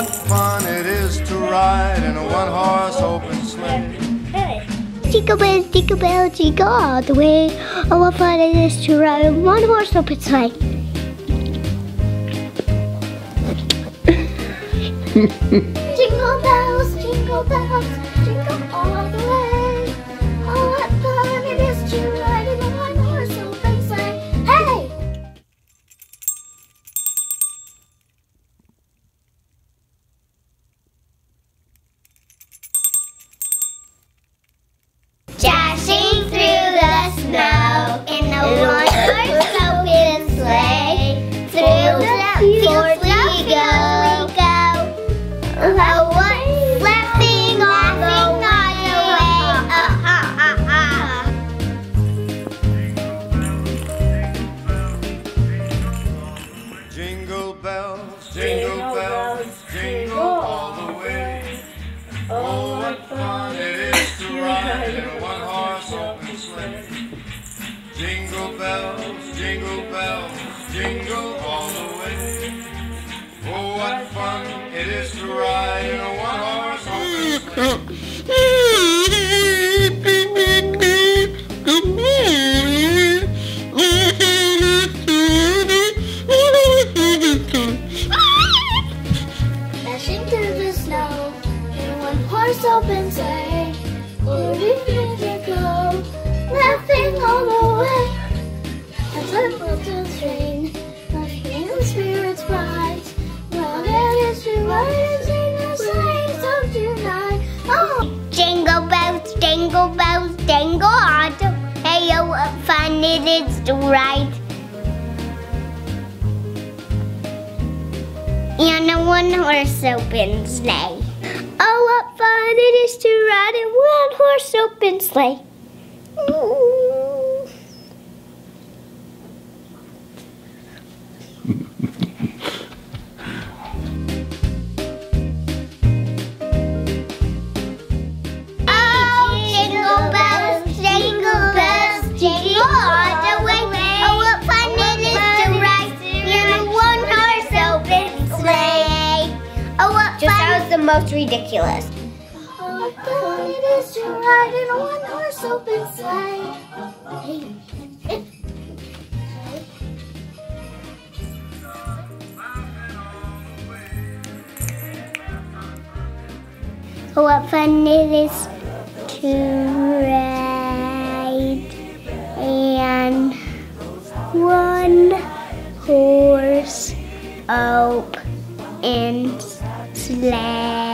what fun it is to ride in a one-horse open sleigh. Jingle bells, jingle all the way. Oh, what fun it is to ride in a one-horse open sleigh. Jingle bells, jingle all the way. Oh, what fun it is to ride in a one-horse open sleigh. Hey! Dashing through the snow in a one-horse open sleigh. Through the fields we go. Oh, what laughing all the way. Jingle bells, jingle all the way. Oh, what fun it is to ride in a one-horse open sleigh. Jingle bells, jingle all the way. Oh, what fun it is to ride in a one-horse open sleigh. Dashing through the snow in a one-horse open sleigh. Where we go, laughing all the way. As our footsteps ring, laughing and spirits bright. Well, it is to ride and sing the sleighs of tonight. Oh! Jingle bells, jingle all the way. Hey, oh, what fun it is to ride in a one-horse open sleigh. Oh, what fun it is to ride in one-horse open sleigh. Oh, jingle bells, jingle all the way. Oh, what fun it is to ride in a one-horse open sleigh. Oh, what fun. That was the most ridiculous. Oh, what fun it is to ride in a one-horse open sleigh. Oh, what fun it is to ride in one-horse open sleigh.